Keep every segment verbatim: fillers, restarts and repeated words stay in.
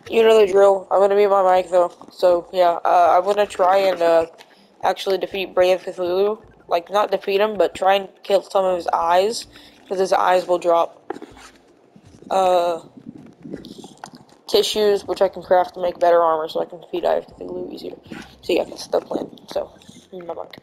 You know the drill. I'm gonna mute my mic though. So yeah, uh, I'm gonna try and uh, actually defeat Brave Cthulhu. Like not defeat him, but try and kill some of his eyes, because his eyes will drop uh, tissues, which I can craft to make better armor, so I can defeat Eye of Cthulhu easier. So yeah, that's the plan. So, mute my mic.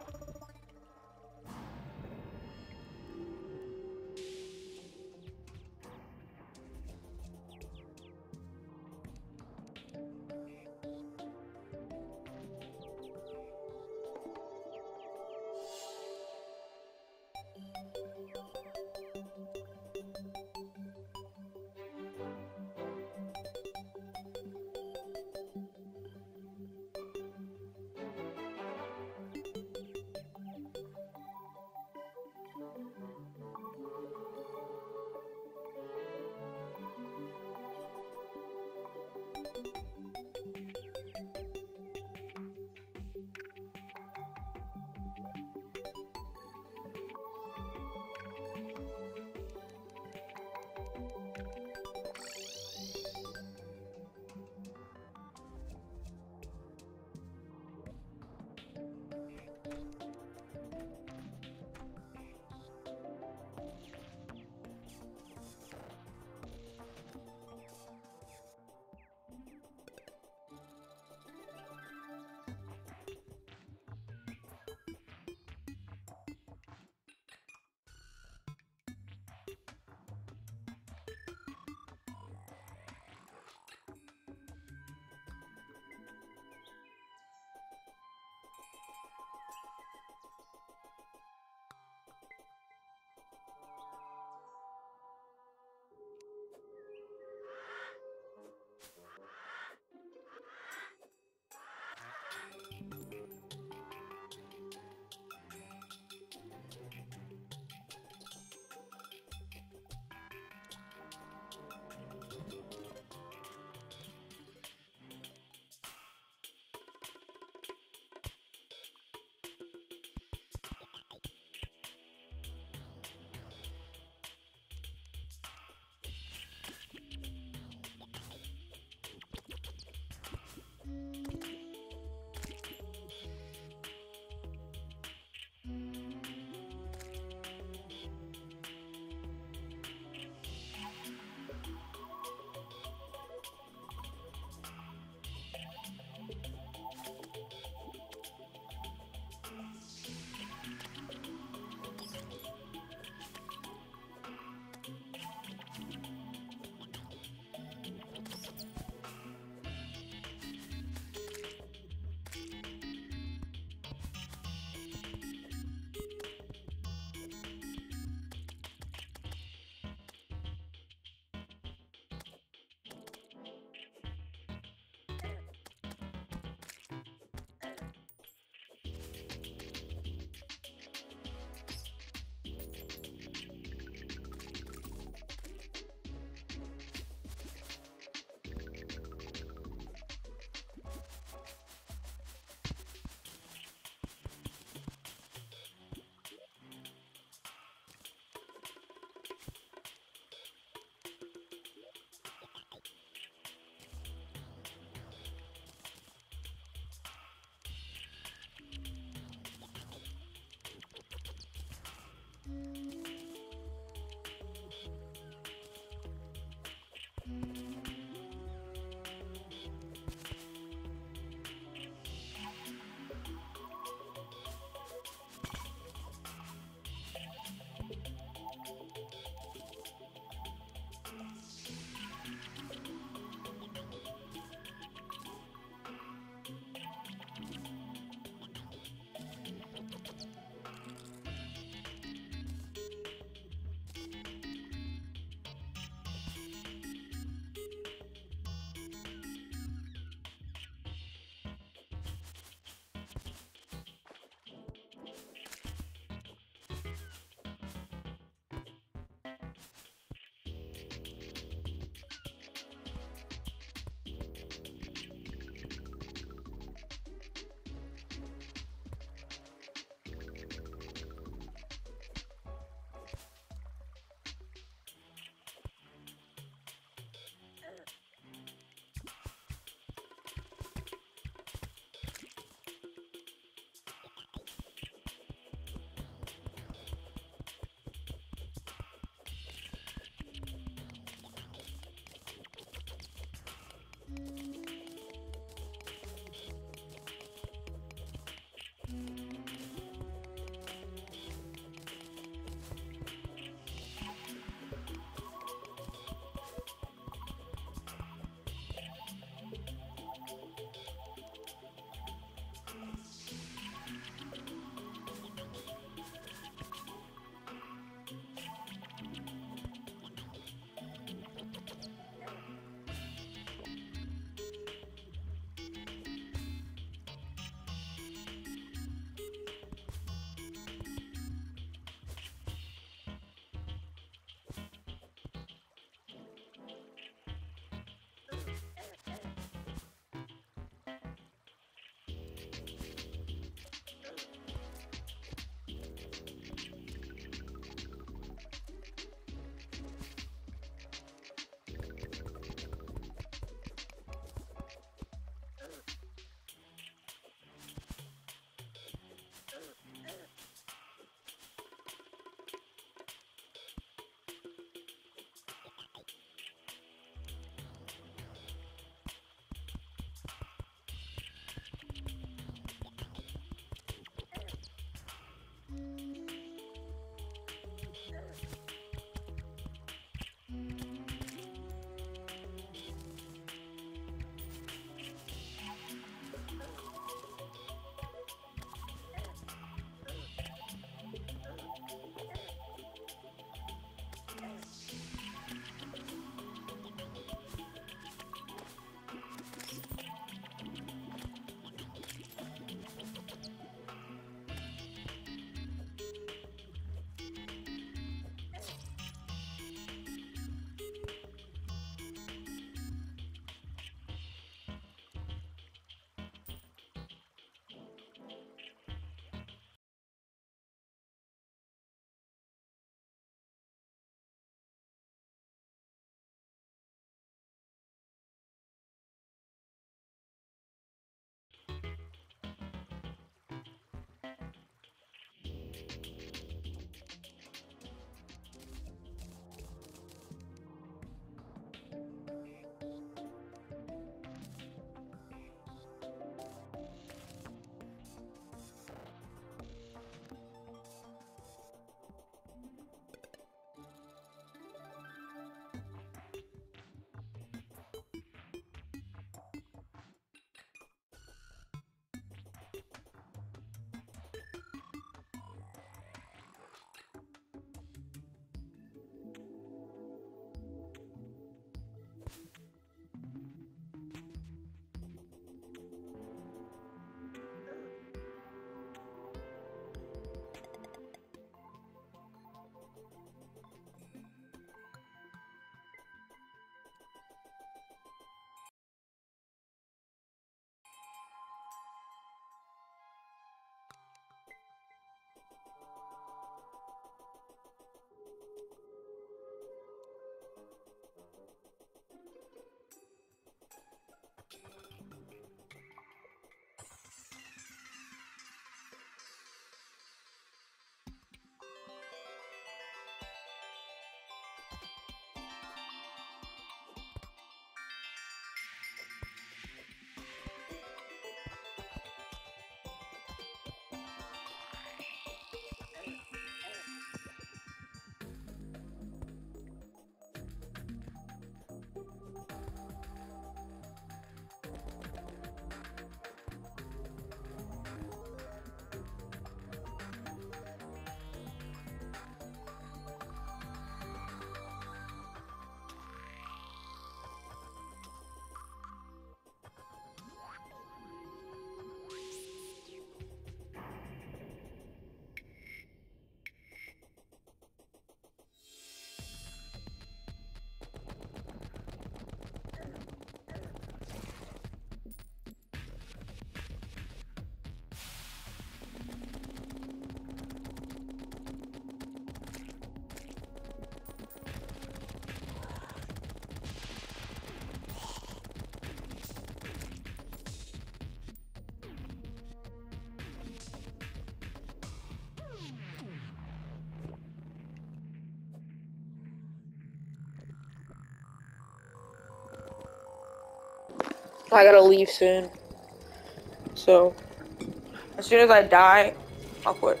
I gotta leave soon. So, as soon as I die, I'll quit.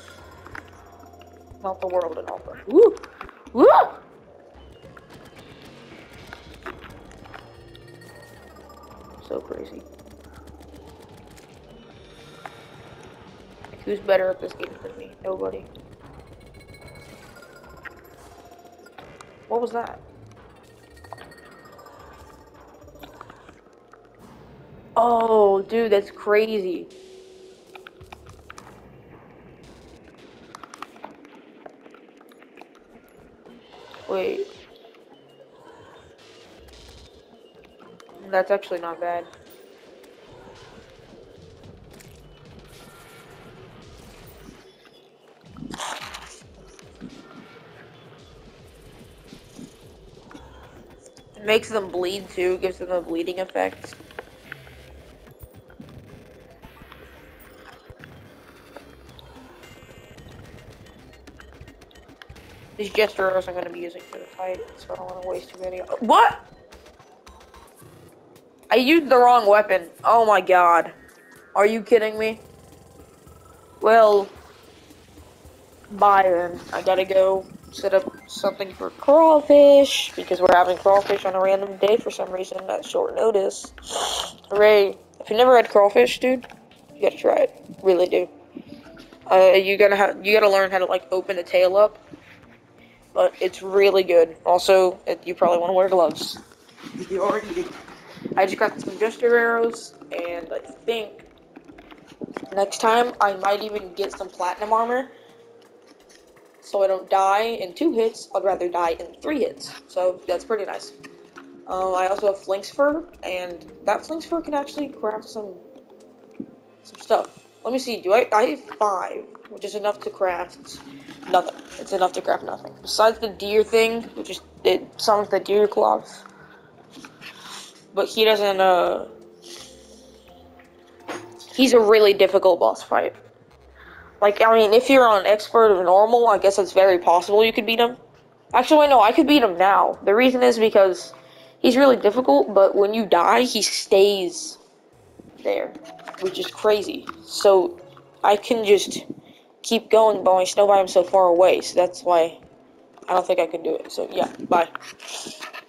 Melt the world and all that. Woo! Woo! So crazy. Like, who's better at this game than me? Nobody. What was that? Oh, dude, that's crazy. Wait. That's actually not bad. It makes them bleed too, gives them a bleeding effect. These gesture arrows I'm going to be using for the fight, so I don't want to waste too many. What? I used the wrong weapon. Oh my god. Are you kidding me? Well, bye then. I gotta go set up something for crawfish, because we're having crawfish on a random day for some reason at short notice. Hooray. If you never had crawfish, dude, you gotta try it. Really do. Uh, you gotta have, you gotta learn how to, like, open the tail up. But it's really good. Also, it, you probably want to wear gloves. You already do. I just got some gesture arrows, and I think next time I might even get some platinum armor. So I don't die in two hits, I'd rather die in three hits. So that's pretty nice. Um, I also have Flink's Fur, and that Flink's Fur can actually craft some some stuff. Let me see, do I, I have five, which is enough to craft nothing. It's enough to craft nothing. Besides the deer thing, which is, it summons the deer cloth. But he doesn't, uh, he's a really difficult boss fight. Like, I mean, if you're on expert or normal, I guess it's very possible you could beat him. Actually, wait, no, I could beat him now. The reason is because he's really difficult, but when you die, he stays there, which is crazy. So I can just keep going, but my Snowbiome so far away, so that's why I don't think I can do it. So yeah, bye.